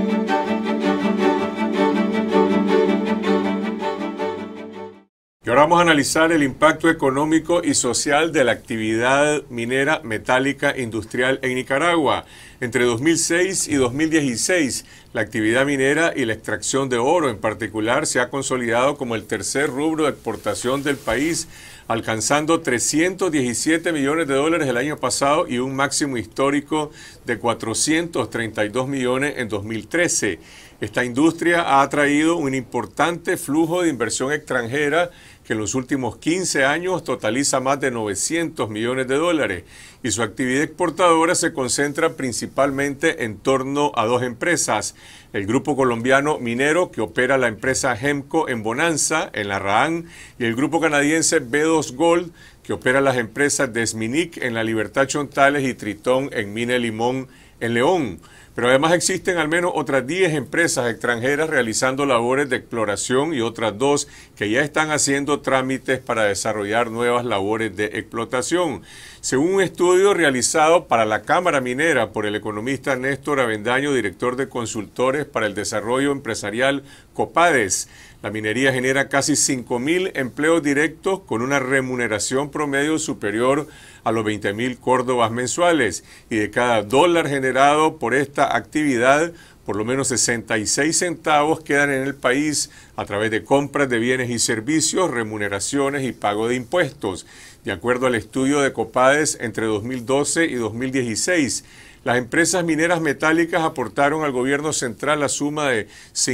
Y ahora vamos a analizar el impacto económico y social de la actividad minera metálica industrial en Nicaragua. Entre 2006 y 2016, la actividad minera y la extracción de oro en particular se ha consolidado como el tercer rubro de exportación del país, alcanzando 317 millones de dólares el año pasado y un máximo histórico de 432 millones en 2013. Esta industria ha atraído un importante flujo de inversión extranjera que en los últimos 15 años totaliza más de 900 millones de dólares y su actividad exportadora se concentra principalmente en torno a dos empresas. El grupo colombiano minero que opera la empresa Hemco en Bonanza, en La Rahán, y el grupo canadiense B2 Gold que opera las empresas Desminic en La Libertad Chontales y Tritón en Mina Limón en León. Pero además existen al menos otras 10 empresas extranjeras realizando labores de exploración y otras 2 que ya están haciendo trámites para desarrollar nuevas labores de explotación. Según un estudio realizado para la Cámara Minera por el economista Néstor Avendaño, director de consultores para el desarrollo empresarial Copades, la minería genera casi 5.000 empleos directos con una remuneración promedio superior a los 20.000 córdobas mensuales y de cada dólar generado por esta actividad, por lo menos 66 centavos quedan en el país a través de compras de bienes y servicios, remuneraciones y pago de impuestos. De acuerdo al estudio de Copades, entre 2012 y 2016, las empresas mineras metálicas aportaron al gobierno central la suma de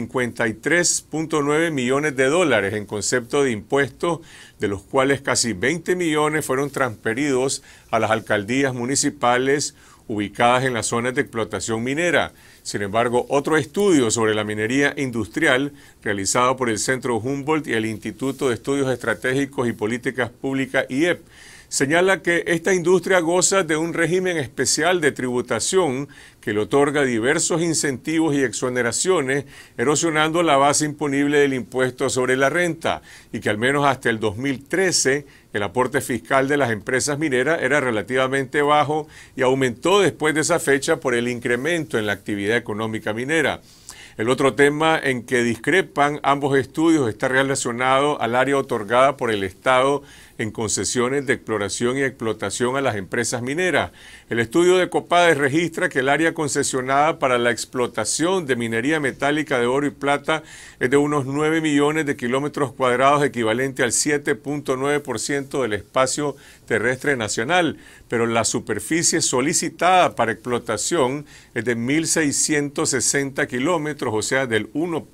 53.9 millones de dólares en concepto de impuestos, de los cuales casi 20 millones fueron transferidos a las alcaldías municipales ubicadas en las zonas de explotación minera. Sin embargo, otro estudio sobre la minería industrial, realizado por el Centro Humboldt y el Instituto de Estudios Estratégicos y Políticas Públicas, IEP, señala que esta industria goza de un régimen especial de tributación que le otorga diversos incentivos y exoneraciones, erosionando la base imponible del impuesto sobre la renta, y que al menos hasta el 2013 el aporte fiscal de las empresas mineras era relativamente bajo y aumentó después de esa fecha por el incremento en la actividad económica minera. El otro tema en que discrepan ambos estudios está relacionado al área otorgada por el Estado en concesiones de exploración y explotación a las empresas mineras. El estudio de Copades registra que el área concesionada para la explotación de minería metálica de oro y plata es de unos 9 millones de kilómetros cuadrados, equivalente al 7.9% del espacio terrestre nacional, pero la superficie solicitada para explotación es de 1.660 kilómetros, o sea, del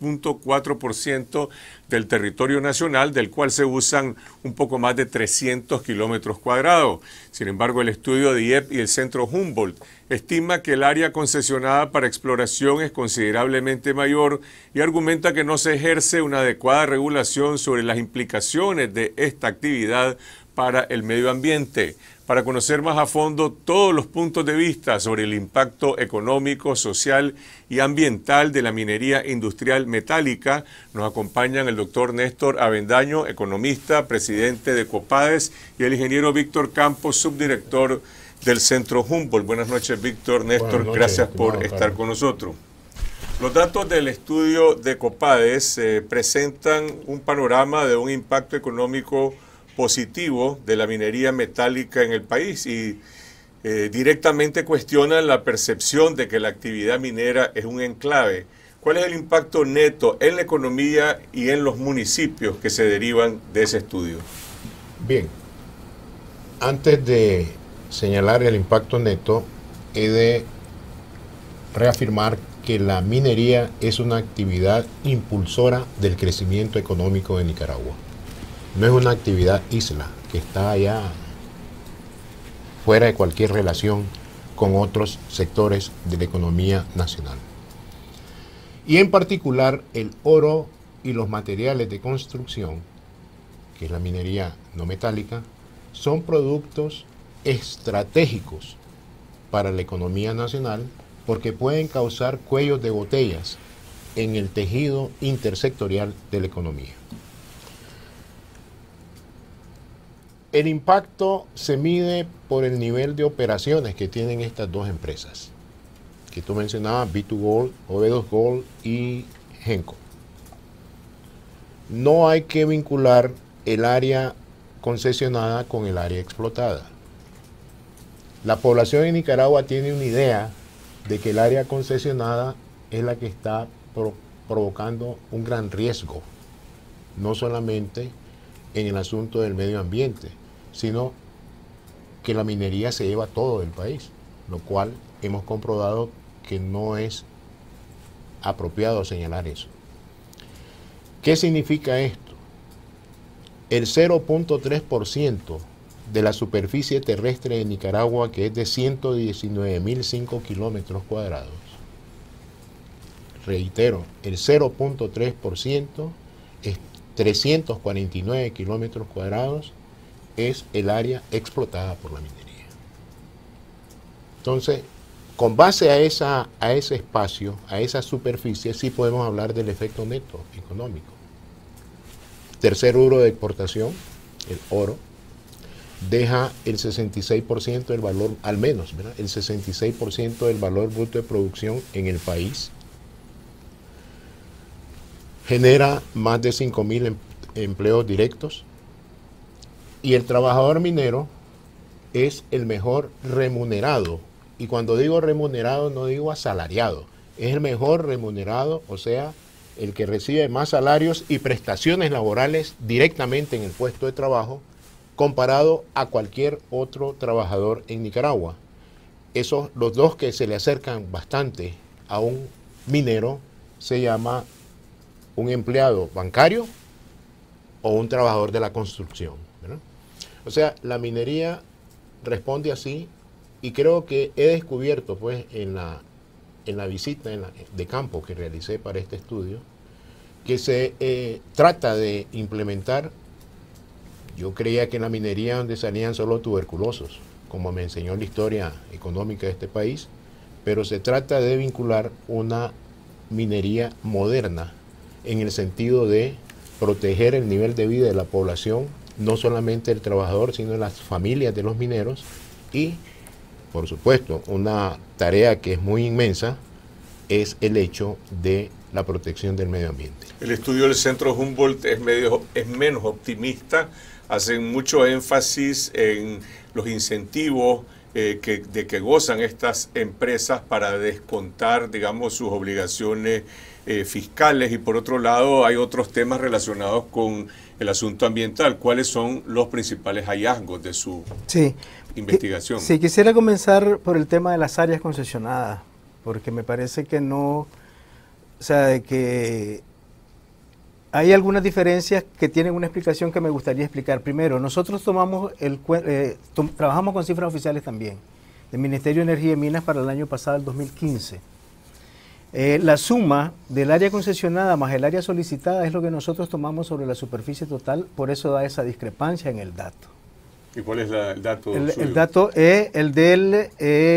1.4% del territorio nacional, del cual se usan un poco más de 300 kilómetros cuadrados. Sin embargo, el estudio de IEP y el Centro Humboldt estima que el área concesionada para exploración es considerablemente mayor y argumenta que no se ejerce una adecuada regulación sobre las implicaciones de esta actividad para el medio ambiente. Para conocer más a fondo todos los puntos de vista sobre el impacto económico, social y ambiental de la minería industrial metálica, nos acompañan el doctor Néstor Avendaño, economista, presidente de Copades, y el ingeniero Víctor Campos, subdirector del Centro Humboldt. Buenas noches, Víctor. Néstor, gracias por estar con nosotros. Los datos del estudio de Copades presentan un panorama de un impacto económico positivo de la minería metálica en el país y directamente cuestionan la percepción de que la actividad minera es un enclave. ¿Cuál es el impacto neto en la economía y en los municipios que se derivan de ese estudio? Bien, antes de señalar el impacto neto, he de reafirmar que la minería es una actividad impulsora del crecimiento económico de Nicaragua. No es una actividad isla que está allá fuera de cualquier relación con otros sectores de la economía nacional. Y en particular el oro y los materiales de construcción, que es la minería no metálica, son productos estratégicos para la economía nacional porque pueden causar cuellos de botellas en el tejido intersectorial de la economía. El impacto se mide por el nivel de operaciones que tienen estas dos empresas, que tú mencionabas, B2Gold, OB2Gold y Genco. No hay que vincular el área concesionada con el área explotada. La población en Nicaragua tiene una idea de que el área concesionada es la que está provocando un gran riesgo, no solamente en el asunto del medio ambiente, sino que la minería se lleva todo el país, lo cual hemos comprobado que no es apropiado señalar eso. ¿Qué significa esto? El 0.3% de la superficie terrestre de Nicaragua, que es de 119.005 kilómetros cuadrados. Reitero, el 0.3% es 349 kilómetros cuadrados, es el área explotada por la minería. Entonces, con base a ese espacio, a esa superficie, sí podemos hablar del efecto neto económico. Tercer rubro de exportación, el oro, deja el 66% del valor, al menos, ¿verdad? El 66% del valor bruto de producción en el país. Genera más de 5.000 empleos directos. Y el trabajador minero es el mejor remunerado. Y cuando digo remunerado, no digo asalariado. Es el mejor remunerado, o sea, el que recibe más salarios y prestaciones laborales directamente en el puesto de trabajo, comparado a cualquier otro trabajador en Nicaragua. Esos, los dos que se le acercan bastante a un minero, se llama un empleado bancario o un trabajador de la construcción, ¿verdad? O sea, la minería responde así, y creo que he descubierto, pues, en la visita de campo que realicé para este estudio, que se trata de implementar. Yo creía que en la minería donde salían solo tuberculosos, como me enseñó la historia económica de este país, pero se trata de vincular una minería moderna en el sentido de proteger el nivel de vida de la población, no solamente el trabajador, sino de las familias de los mineros, y, por supuesto, una tarea que es muy inmensa es el hecho de la protección del medio ambiente. El estudio del Centro Humboldt es menos optimista. Hacen mucho énfasis en los incentivos de que gozan estas empresas para descontar, digamos, sus obligaciones fiscales, y por otro lado hay otros temas relacionados con el asunto ambiental. ¿Cuáles son los principales hallazgos de su investigación? Sí, quisiera comenzar por el tema de las áreas concesionadas, porque me parece que no, o sea, de que hay algunas diferencias que tienen una explicación que me gustaría explicar. Primero, nosotros trabajamos con cifras oficiales también, del Ministerio de Energía y Minas para el año pasado, el 2015. La suma del área concesionada más el área solicitada es lo que nosotros tomamos sobre la superficie total, por eso da esa discrepancia en el dato. ¿Y cuál es el dato? El dato es el del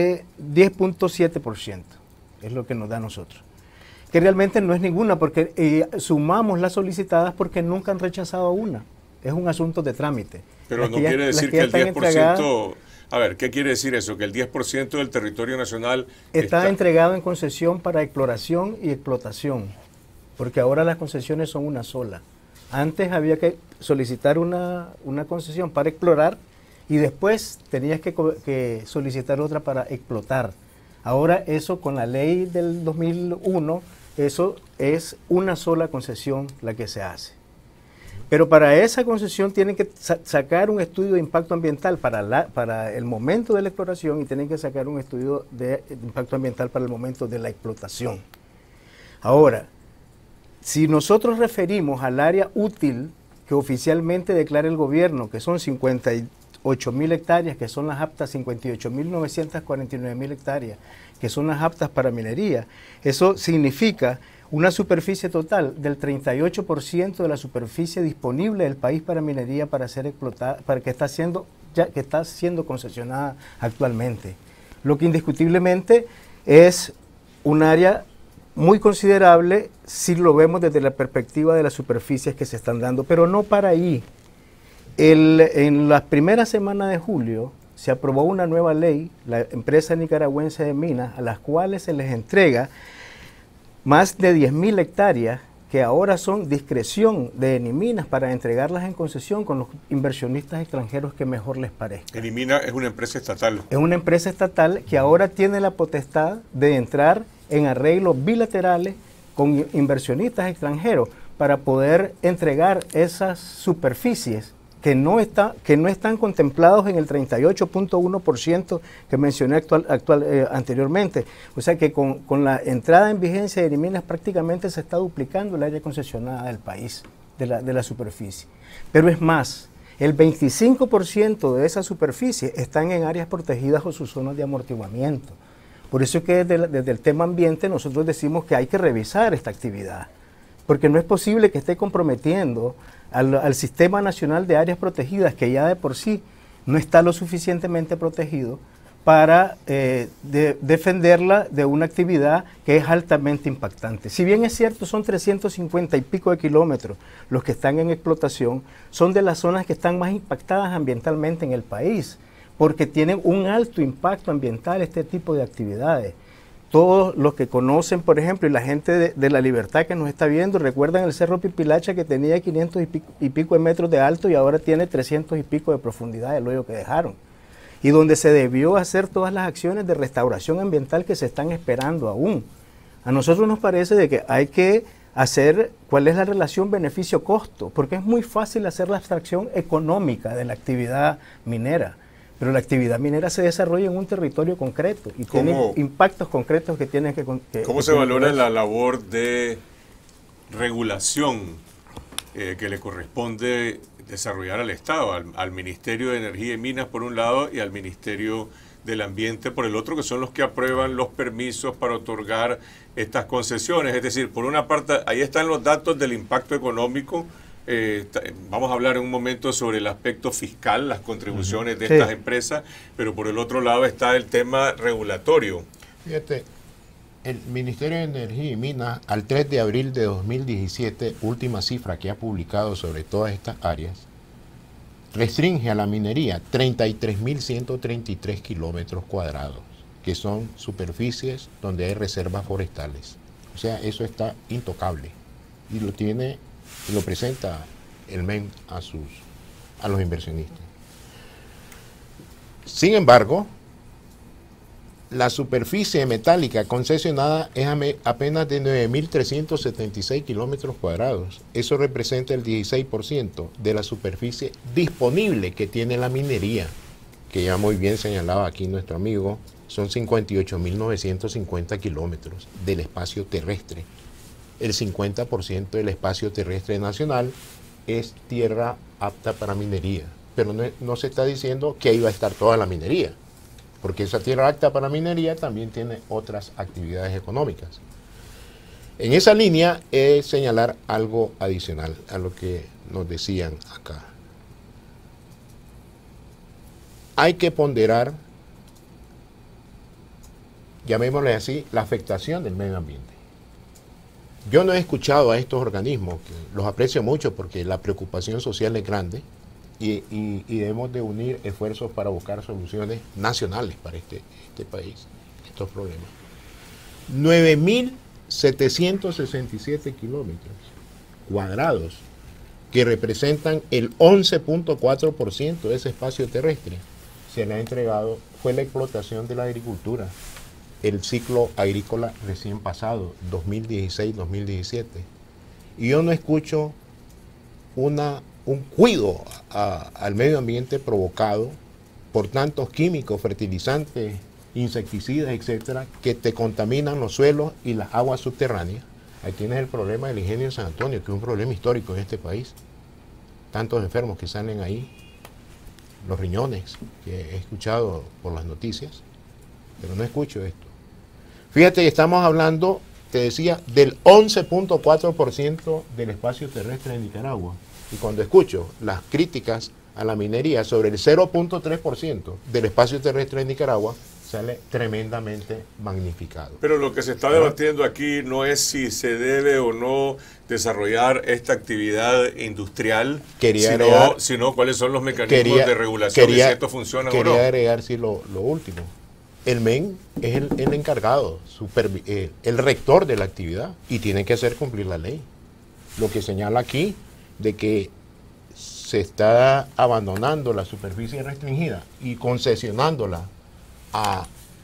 10.7%, es lo que nos da a nosotros. Que realmente no es ninguna, porque sumamos las solicitadas porque nunca han rechazado una. Es un asunto de trámite. Pero no quiere decir que el 10%... A ver, ¿qué quiere decir eso? Que el 10% del territorio nacional está entregado en concesión para exploración y explotación, porque ahora las concesiones son una sola. Antes había que solicitar una concesión para explorar y después tenías que solicitar otra para explotar. Ahora eso, con la ley del 2001, eso es una sola concesión la que se hace. Pero para esa concesión tienen que sacar un estudio de impacto ambiental para el momento de la exploración, y tienen que sacar un estudio de impacto ambiental para el momento de la explotación. Ahora, si nosotros referimos al área útil que oficialmente declara el gobierno, que son 58.000 hectáreas, que son las aptas, 58.949.000 hectáreas, que son las aptas para minería, eso significa una superficie total del 38% de la superficie disponible del país para minería para ser explotada, para que está siendo concesionada actualmente. Lo que indiscutiblemente es un área muy considerable si lo vemos desde la perspectiva de las superficies que se están dando, pero no para ahí. En las primeras semanas de julio se aprobó una nueva ley, la empresa nicaragüense de minas, a las cuales se les entrega más de 10.000 hectáreas que ahora son discreción de Eniminas para entregarlas en concesión con los inversionistas extranjeros que mejor les parezca. Enimina es una empresa estatal. Es una empresa estatal que ahora tiene la potestad de entrar en arreglos bilaterales con inversionistas extranjeros para poder entregar esas superficies que no están contemplados en el 38.1% que mencioné anteriormente. O sea que con la entrada en vigencia de Eniminas prácticamente se está duplicando el área concesionada del país, de la superficie. Pero es más, el 25% de esa superficie están en áreas protegidas o sus zonas de amortiguamiento. Por eso es que desde el tema ambiente nosotros decimos que hay que revisar esta actividad, porque no es posible que esté comprometiendo al Sistema Nacional de Áreas Protegidas, que ya de por sí no está lo suficientemente protegido, para defenderla de una actividad que es altamente impactante. Si bien es cierto, son 350 y pico de kilómetros los que están en explotación, son de las zonas que están más impactadas ambientalmente en el país, porque tienen un alto impacto ambiental este tipo de actividades. Todos los que conocen, por ejemplo, y la gente de La Libertad que nos está viendo, recuerdan el Cerro Pipilacha que tenía 500 y pico de metros de alto y ahora tiene 300 y pico de profundidad, el hoyo que dejaron. Y donde se debió hacer todas las acciones de restauración ambiental que se están esperando aún. A nosotros nos parece de que hay que hacer cuál es la relación beneficio-costo, porque es muy fácil hacer la abstracción económica de la actividad minera. Pero la actividad minera se desarrolla en un territorio concreto y tiene impactos concretos que tienen que... ¿Cómo se valora la labor de regulación que le corresponde desarrollar al Estado, al Ministerio de Energía y Minas por un lado y al Ministerio del Ambiente por el otro, que son los que aprueban los permisos para otorgar estas concesiones? Es decir, por una parte, ahí están los datos del impacto económico. Vamos a hablar en un momento sobre el aspecto fiscal, las contribuciones de estas empresas, pero por el otro lado está el tema regulatorio. Fíjate, el Ministerio de Energía y Minas, al 3 de abril de 2017, última cifra que ha publicado sobre todas estas áreas, restringe a la minería 33.133 kilómetros cuadrados, que son superficies donde hay reservas forestales. O sea, eso está intocable y lo presenta el MEN a los inversionistas. Sin embargo, la superficie metálica concesionada es apenas de 9.376 kilómetros cuadrados. Eso representa el 16% de la superficie disponible que tiene la minería, que ya muy bien señalaba aquí nuestro amigo, son 58.950 kilómetros del espacio terrestre. El 50% del espacio terrestre nacional es tierra apta para minería, pero no se está diciendo que ahí va a estar toda la minería, porque esa tierra apta para minería también tiene otras actividades económicas. En esa línea es señalar algo adicional a lo que nos decían acá. Hay que ponderar, llamémosle así, la afectación del medio ambiente. Yo no he escuchado a estos organismos, que los aprecio mucho porque la preocupación social es grande y debemos de unir esfuerzos para buscar soluciones nacionales para este país, estos problemas. 9.767 kilómetros cuadrados, que representan el 11.4% de ese espacio terrestre, se le ha entregado, fue la explotación de la agricultura. El ciclo agrícola recién pasado, 2016-2017. Y yo no escucho un cuidado al medio ambiente provocado por tantos químicos, fertilizantes, insecticidas, etcétera, que te contaminan los suelos y las aguas subterráneas. Ahí tienes el problema del ingenio de San Antonio, que es un problema histórico en este país. Tantos enfermos que salen ahí, los riñones, que he escuchado por las noticias, pero no escucho esto. Fíjate que estamos hablando, te decía, del 11.4% del espacio terrestre de Nicaragua. Y cuando escucho las críticas a la minería sobre el 0.3% del espacio terrestre de Nicaragua, sale tremendamente magnificado. Pero lo que se está debatiendo aquí no es si se debe o no desarrollar esta actividad industrial, sino cuáles son los mecanismos de regulación y si esto funciona o no. Quería agregar lo último. El MEN es el encargado, el rector de la actividad y tiene que hacer cumplir la ley. Lo que señala aquí de que se está abandonando la superficie restringida y concesionándola a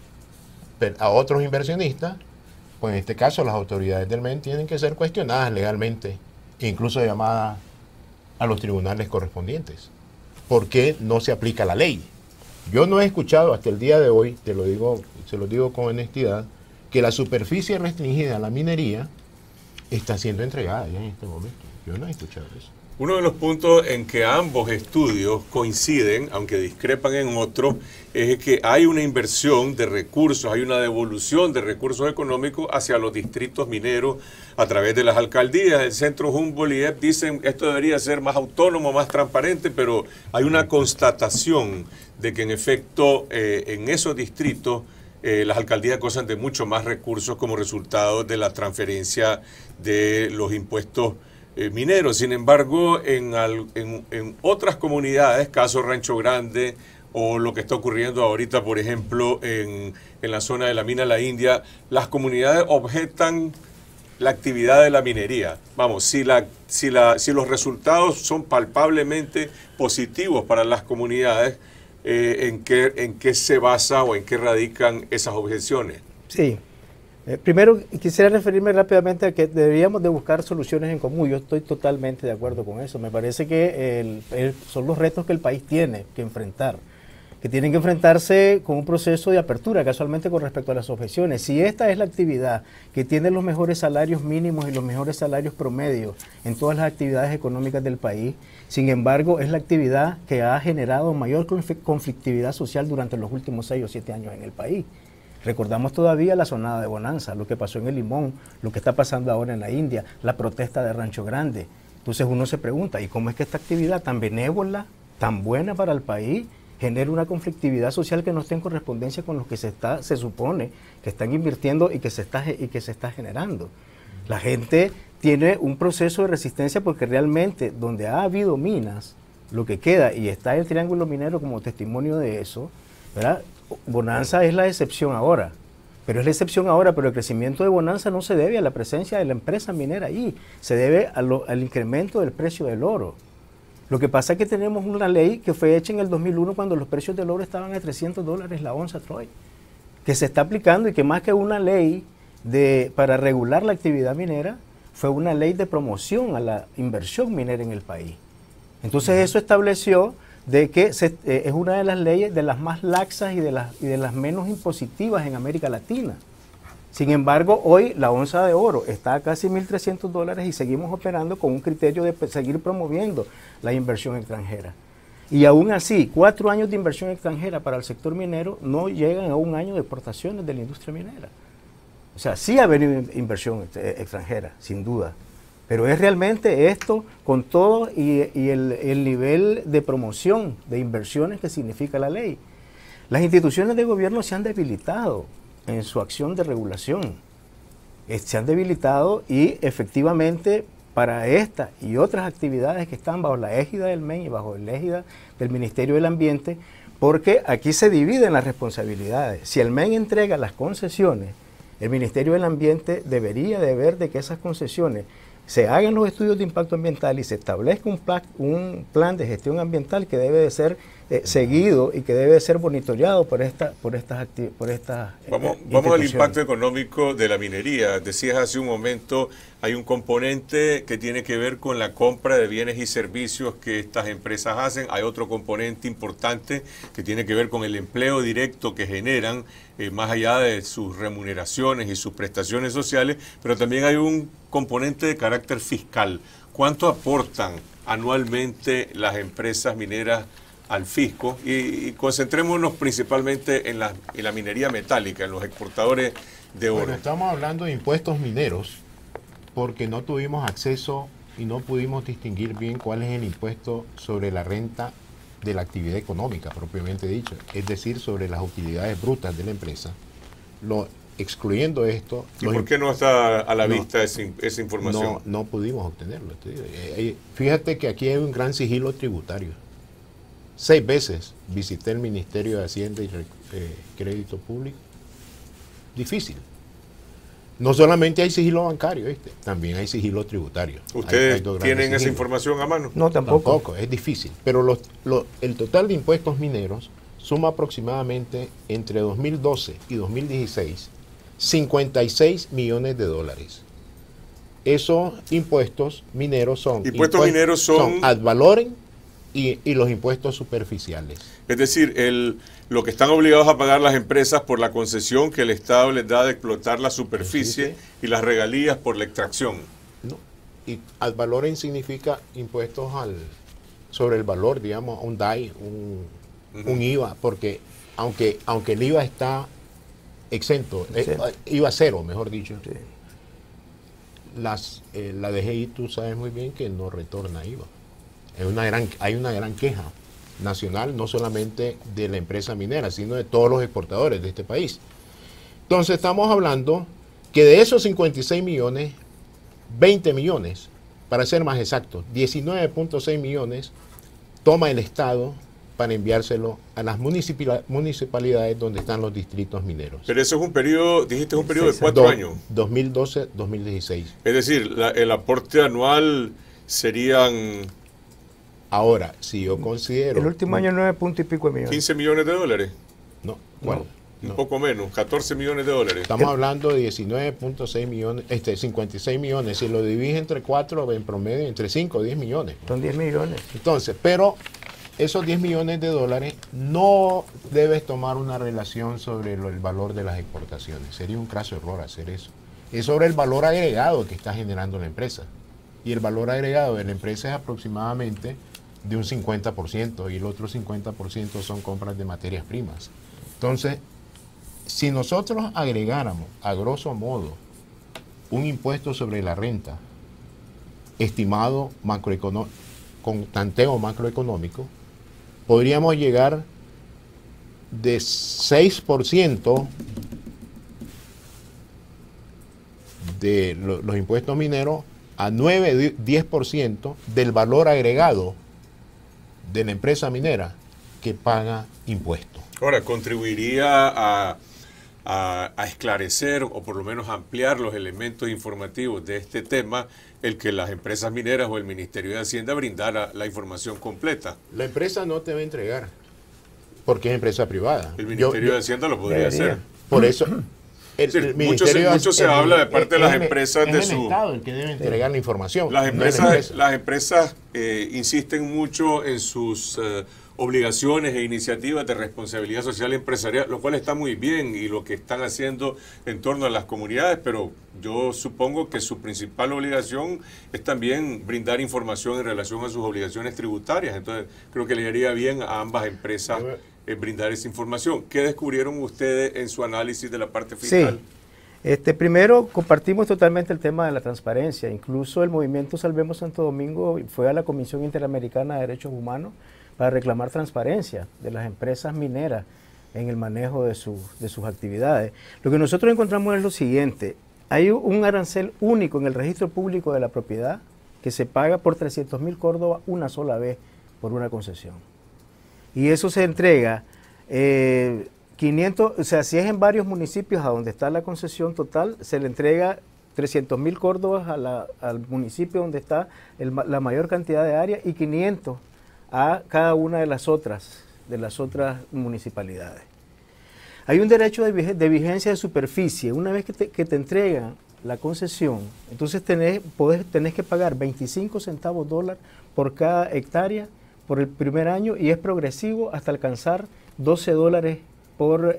otros inversionistas, pues en este caso las autoridades del MEN tienen que ser cuestionadas legalmente e incluso llamadas a los tribunales correspondientes. ¿Por qué no se aplica la ley? Yo no he escuchado hasta el día de hoy, se lo digo con honestidad, que la superficie restringida a la minería está siendo entregada ya en este momento. Yo no he escuchado eso. Uno de los puntos en que ambos estudios coinciden, aunque discrepan en otros, es que hay una inversión de recursos, hay una devolución de recursos económicos hacia los distritos mineros a través de las alcaldías. El Centro Humboldt y EPP dicen esto debería ser más autónomo, más transparente, pero hay una constatación de que en efecto en esos distritos las alcaldías gozan de mucho más recursos como resultado de la transferencia de los impuestos mineros. Sin embargo, en otras comunidades, caso Rancho Grande o lo que está ocurriendo ahorita, por ejemplo, en la zona de la mina La India, las comunidades objetan la actividad de la minería. Vamos, si los resultados son palpablemente positivos para las comunidades, ¿en qué se basa o en qué radican esas objeciones? Sí. Primero, quisiera referirme rápidamente a que deberíamos de buscar soluciones en común. Yo estoy totalmente de acuerdo con eso. Me parece que son los retos que el país tiene que enfrentar, que tienen que enfrentarse con un proceso de apertura, casualmente con respecto a las objeciones. Si esta es la actividad que tiene los mejores salarios mínimos y los mejores salarios promedios en todas las actividades económicas del país, sin embargo, es la actividad que ha generado mayor conflictividad social durante los últimos 6 o 7 años en el país. Recordamos todavía la sonada de Bonanza, lo que pasó en el Limón, lo que está pasando ahora en la India, la protesta de Rancho Grande. Entonces uno se pregunta, ¿y cómo es que esta actividad tan benévola, tan buena para el país, genera una conflictividad social que no esté en correspondencia con lo que se supone que están invirtiendo y que se está generando? La gente tiene un proceso de resistencia porque realmente donde ha habido minas, lo que queda, y está el Triángulo Minero como testimonio de eso, ¿verdad? Bonanza es la excepción ahora, pero el crecimiento de Bonanza no se debe a la presencia de la empresa minera ahí, se debe al incremento del precio del oro. Lo que pasa es que tenemos una ley que fue hecha en el 2001 cuando los precios del oro estaban a $300 la onza Troy, que se está aplicando y que más que una ley para regular la actividad minera, fue una ley de promoción a la inversión minera en el país. Entonces eso estableció de que es una de las leyes de las más laxas y de las menos impositivas en América Latina. Sin embargo, hoy la onza de oro está a casi $1.300 y seguimos operando con un criterio de seguir promoviendo la inversión extranjera. Y aún así, 4 años de inversión extranjera para el sector minero no llegan a 1 año de exportaciones de la industria minera. O sea, sí ha habido inversión extranjera, sin duda. Pero es realmente esto con todo y el nivel de promoción de inversiones que significa la ley. Las instituciones de gobierno se han debilitado en su acción de regulación. Se han debilitado y efectivamente para esta y otras actividades que están bajo la égida del MEN y bajo la égida del Ministerio del Ambiente, porque aquí se dividen las responsabilidades. Si el MEN entrega las concesiones, el Ministerio del Ambiente debería de ver de que esas concesiones se hagan los estudios de impacto ambiental y se establezca un plan de gestión ambiental que debe de ser seguido y que debe de ser monitoreado por estas Vamos al impacto económico de la minería. Decías hace un momento, hay un componente que tiene que ver con la compra de bienes y servicios que estas empresas hacen. Hay otro componente importante que tiene que ver con el empleo directo que generan, más allá de sus remuneraciones y sus prestaciones sociales, pero también hay un componente de carácter fiscal. ¿Cuánto aportan anualmente las empresas mineras al fisco? Y concentrémonos principalmente en la minería metálica, en los exportadores de oro. Bueno, estamos hablando de impuestos mineros porque no tuvimos acceso y no pudimos distinguir bien cuál es el impuesto sobre la renta de la actividad económica propiamente dicho, es decir, sobre las utilidades brutas de la empresa, excluyendo esto... ¿Y por qué no está a la no, vista esa información? No pudimos obtenerlo. Fíjate que aquí hay un gran sigilo tributario. 6 veces visité el Ministerio de Hacienda y Crédito Público. Difícil. No solamente hay sigilo bancario, también hay sigilo tributario. ¿Ustedes tienen esa información a mano? No, tampoco. Es difícil. Pero el total de impuestos mineros suma aproximadamente entre 2012 y 2016 $56 millones. Esos impuestos mineros son mineros son ad valorem y los impuestos superficiales. Es decir, lo que están obligados a pagar las empresas por la concesión que el Estado les da de explotar la superficie y las regalías por la extracción. No. Y ad valorem significa impuestos sobre el valor, digamos, un DAI, un IVA, porque aunque el IVA está exento, IVA cero, mejor dicho, sí. La DGI, tú sabes muy bien que no retorna IVA. Hay una gran queja nacional, no solamente de la empresa minera, sino de todos los exportadores de este país. Entonces estamos hablando que de esos 56 millones, 20 millones, para ser más exactos, 19.6 millones, toma el Estado para enviárselo a las municipalidades donde están los distritos mineros. Pero eso es un periodo, dijiste, es un periodo de 4 años. 2012-2016. Es decir, el aporte anual serían... Ahora, si yo considero... El último año 9 puntos y pico de millones. $15 millones. No, ¿cuál? Un poco menos, $14 millones. Estamos hablando de 19.6 millones, 56 millones. Si lo divides entre 4, en promedio, entre 5 o 10 millones. Son 10 millones. Entonces, pero esos $10 millones no debes tomar una relación sobre el valor de las exportaciones. Sería un craso error hacer eso. Es sobre el valor agregado que está generando la empresa. Y el valor agregado de la empresa es aproximadamente de un 50% y el otro 50% son compras de materias primas. Entonces, si nosotros agregáramos, a grosso modo, un impuesto sobre la renta estimado con tanteo macroeconómico, podríamos llegar de 6% de los impuestos mineros a 9-10% del valor agregado de la empresa minera que paga impuestos. Ahora, contribuiría a esclarecer o por lo menos ampliar los elementos informativos de este tema el que las empresas mineras o el Ministerio de Hacienda brindara la información completa. La empresa no te va a entregar porque es empresa privada. El Ministerio de Hacienda lo podría hacer. Por eso... mucho se habla de parte de las empresas de su... Es el Estado el que debe entregar la información. Las empresas insisten mucho en sus obligaciones e iniciativas de responsabilidad social empresarial, lo cual está muy bien y lo que están haciendo en torno a las comunidades, pero yo supongo que su principal obligación es también brindar información en relación a sus obligaciones tributarias. Entonces creo que le haría bien a ambas empresas brindar esa información. ¿Qué descubrieron ustedes en su análisis de la parte fiscal? Sí. Primero, compartimos totalmente el tema de la transparencia. Incluso el movimiento Salvemos Santo Domingo fue a la Comisión Interamericana de Derechos Humanos para reclamar transparencia de las empresas mineras en el manejo de sus actividades. Lo que nosotros encontramos es lo siguiente: hay un arancel único en el registro público de la propiedad que se paga por 300.000 córdobas una sola vez por una concesión. Y eso se entrega 500, o sea, si es en varios municipios a donde está la concesión total, se le entrega 300.000 córdobas al municipio donde está la mayor cantidad de área y 500 a cada una de las otras municipalidades. Hay un derecho de vigencia de superficie. Una vez que te entregan la concesión, entonces tenés que pagar 25 centavos dólar por cada hectárea por el primer año y es progresivo hasta alcanzar $12 por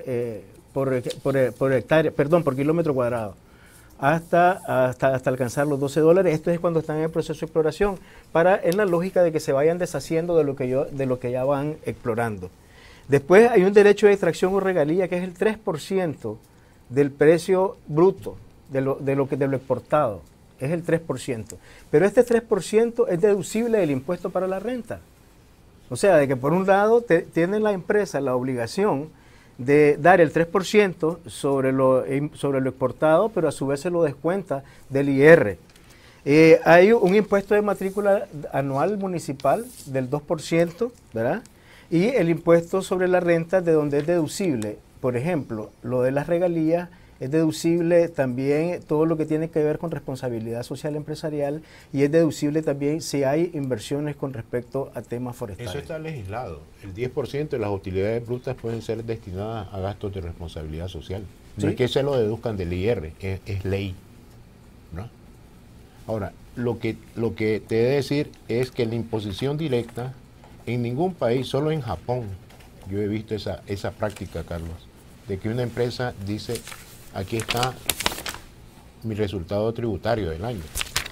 hectárea, perdón, por kilómetro cuadrado. Hasta alcanzar los $12. Esto es cuando están en el proceso de exploración, en la lógica de que se vayan deshaciendo de lo que ya van explorando. Después hay un derecho de extracción o regalía que es el 3% del precio bruto de lo exportado, es el 3%. Pero este 3% es deducible del impuesto para la renta. O sea, de que por un lado tiene la empresa la obligación de dar el 3% sobre lo exportado, pero a su vez se lo descuenta del IR. Hay un impuesto de matrícula anual municipal del 2%, ¿verdad? Y el impuesto sobre la renta de donde es deducible. Por ejemplo, lo de las regalías es deducible también todo lo que tiene que ver con responsabilidad social empresarial y es deducible también si hay inversiones con respecto a temas forestales. Eso está legislado. El 10% de las utilidades brutas pueden ser destinadas a gastos de responsabilidad social. No ¿Sí? es que se lo deduzcan del IR, es ley, ¿no? Ahora, lo que te he de decir es que la imposición directa en ningún país, solo en Japón, yo he visto esa práctica, Carlos, de que una empresa dice, aquí está mi resultado tributario del año.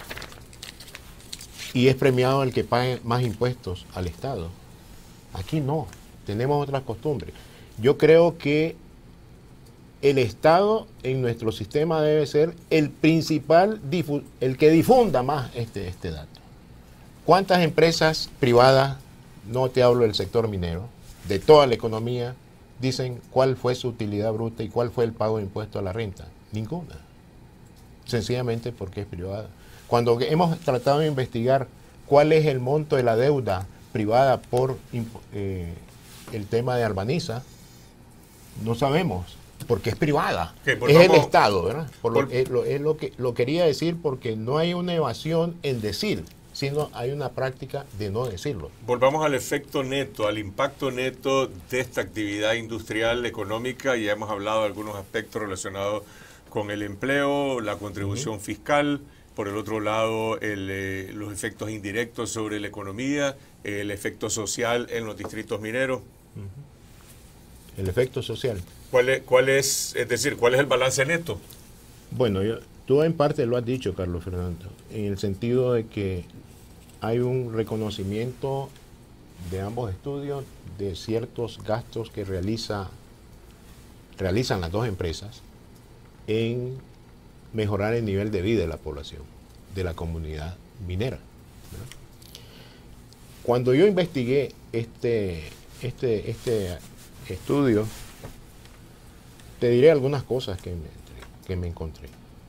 Y es premiado el que pague más impuestos al Estado. Aquí no, tenemos otras costumbres. Yo creo que el Estado en nuestro sistema debe ser el principal, el que difunda más este dato. ¿Cuántas empresas privadas, no te hablo del sector minero, de toda la economía, dicen cuál fue su utilidad bruta y cuál fue el pago de impuesto a la renta? Ninguna. Sencillamente porque es privada. Cuando hemos tratado de investigar cuál es el monto de la deuda privada por el tema de Albaniza, no sabemos, porque es privada. Es el Estado, ¿verdad? Lo quería decir porque no hay una evasión en decir, sino hay una práctica de no decirlo. Volvamos al efecto neto, al impacto neto de esta actividad industrial, económica. Ya hemos hablado de algunos aspectos relacionados con el empleo, la contribución fiscal, por el otro lado los efectos indirectos sobre la economía, el efecto social en los distritos mineros. El efecto social. ¿Cuál es el balance neto? Bueno, tú en parte lo has dicho, Carlos Fernando, en el sentido de que hay un reconocimiento de ambos estudios de ciertos gastos que realizan las dos empresas en mejorar el nivel de vida de la población, de la comunidad minera, ¿verdad? Cuando yo investigué este estudio, te diré algunas cosas que me encontré.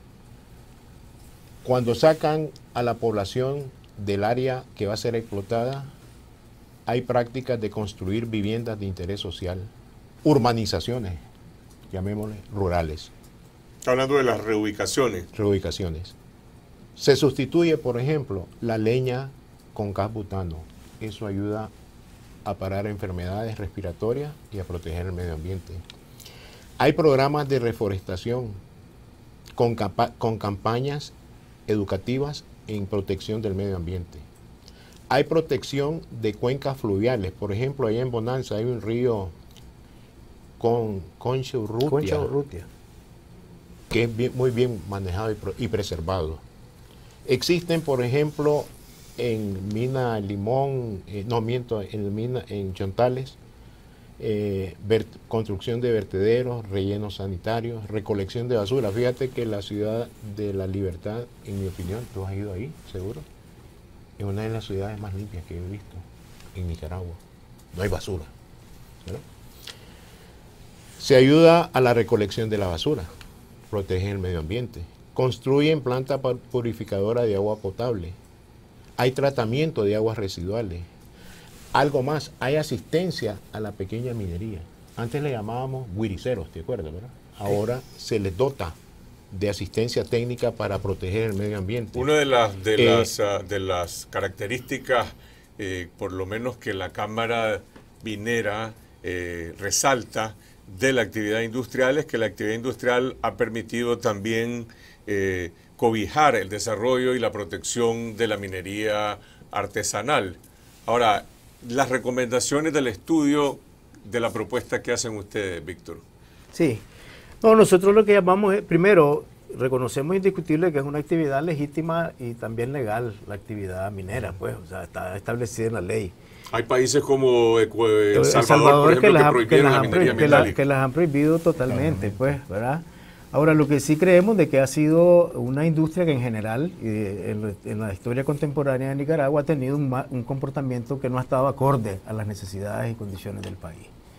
Cuando sacan a la población del área que va a ser explotada, hay prácticas de construir viviendas de interés social, urbanizaciones, llamémosle rurales. Está hablando de las reubicaciones. Reubicaciones. Se sustituye, por ejemplo, la leña con gas butano. Eso ayuda a parar enfermedades respiratorias y a proteger el medio ambiente. Hay programas de reforestación con campañas educativas en protección del medio ambiente. Hay protección de cuencas fluviales. Por ejemplo, allá en Bonanza hay un río con Concha Urrutia, que es muy bien manejado y preservado. Existen, por ejemplo, en Mina Limón, en Chontales, construcción de vertederos, rellenos sanitarios, recolección de basura. Fíjate que la ciudad de La Libertad, en mi opinión, tú has ido ahí, seguro, es una de las ciudades más limpias que he visto en Nicaragua. No hay basura, ¿verdad? Se ayuda a la recolección de la basura, protegen el medio ambiente, construyen planta purificadora de agua potable, hay tratamiento de aguas residuales. Algo más, hay asistencia a la pequeña minería. Antes le llamábamos guiriceros, ¿te acuerdas, verdad? Ahora se les dota de asistencia técnica para proteger el medio ambiente. Una de las características, por lo menos que la Cámara Minera resalta de la actividad industrial, es que la actividad industrial ha permitido también cobijar el desarrollo y la protección de la minería artesanal. Ahora, las recomendaciones del estudio de la propuesta que hacen ustedes, Víctor. Sí. No, nosotros lo que llamamos es, primero, reconocemos indiscutible que es una actividad legítima y también legal, la actividad minera, pues, o sea, está establecida en la ley. Hay países como El Salvador, por ejemplo, que prohibieron la minería metálica. Que las han prohibido totalmente, pues, ¿verdad? Ahora, lo que sí creemos de que ha sido una industria que en general, en la historia contemporánea de Nicaragua, ha tenido un comportamiento que no ha estado acorde a las necesidades y condiciones del país.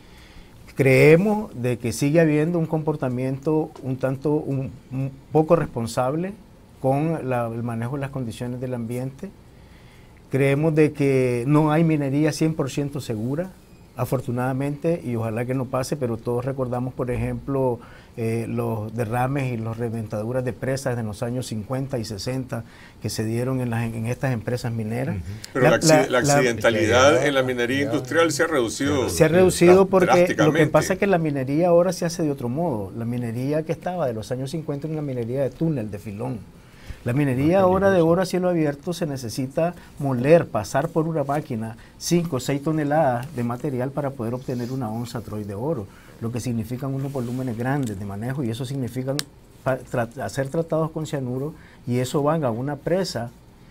Creemos de que sigue habiendo un comportamiento un poco responsable con el manejo de las condiciones del ambiente. Creemos de que no hay minería 100% segura, afortunadamente, y ojalá que no pase, pero todos recordamos, por ejemplo, los derrames y las reventaduras de presas en los años 50 y 60 que se dieron en estas empresas mineras. Pero la accidentalidad en la minería industrial se ha reducido. Se ha reducido porque lo que pasa es que la minería ahora se hace de otro modo. La minería que estaba de los años 50 era una minería de túnel, de filón. La minería ahora de oro a cielo abierto se necesita moler, pasar por una máquina 5 o 6 toneladas de material para poder obtener una onza troy de oro, lo que significan unos volúmenes grandes de manejo, y eso significa hacer tratados con cianuro, y eso van a una presa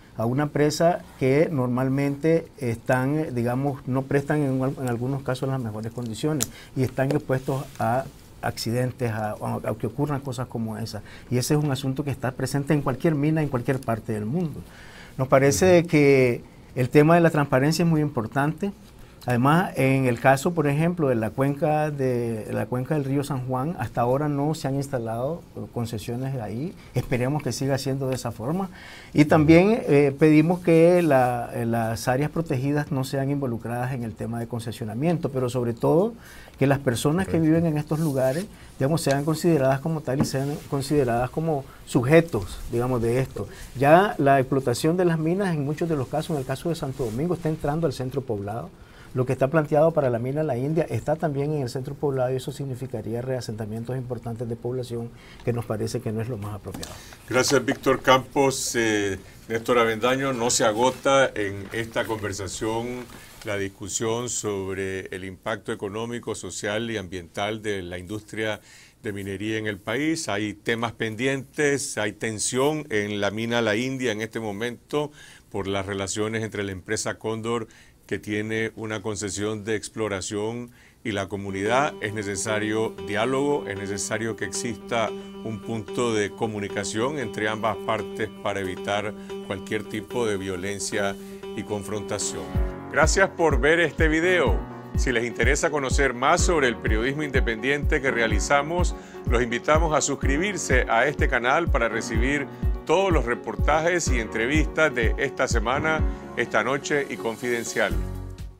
que normalmente están, digamos, no prestan en algunos casos las mejores condiciones y están expuestos a accidentes, a que ocurran cosas como esas. Y ese es un asunto que está presente en cualquier mina, en cualquier parte del mundo. Nos parece que el tema de la transparencia es muy importante. Además, en el caso, por ejemplo, de la cuenca del río San Juan, hasta ahora no se han instalado concesiones ahí. Esperemos que siga siendo de esa forma. Y también pedimos que las áreas protegidas no sean involucradas en el tema de concesionamiento, pero sobre todo que las personas que viven en estos lugares, digamos, sean consideradas como tal y sean consideradas como sujetos, digamos, de esto. Ya la explotación de las minas, en muchos de los casos, en el caso de Santo Domingo, está entrando al centro poblado. Lo que está planteado para la mina La India está también en el centro poblado, y eso significaría reasentamientos importantes de población, que nos parece que no es lo más apropiado. Gracias, Víctor Campos. Néstor Avendaño, no se agota en esta conversación la discusión sobre el impacto económico, social y ambiental de la industria de minería en el país. Hay temas pendientes, hay tensión en la mina La India en este momento por las relaciones entre la empresa Cóndor, que tiene una concesión de exploración, y la comunidad. Es necesario diálogo, es necesario que exista un punto de comunicación entre ambas partes para evitar cualquier tipo de violencia y confrontación. Gracias por ver este video. Si les interesa conocer más sobre el periodismo independiente que realizamos, los invitamos a suscribirse a este canal para recibir todos los reportajes y entrevistas de esta semana, esta noche y Confidencial.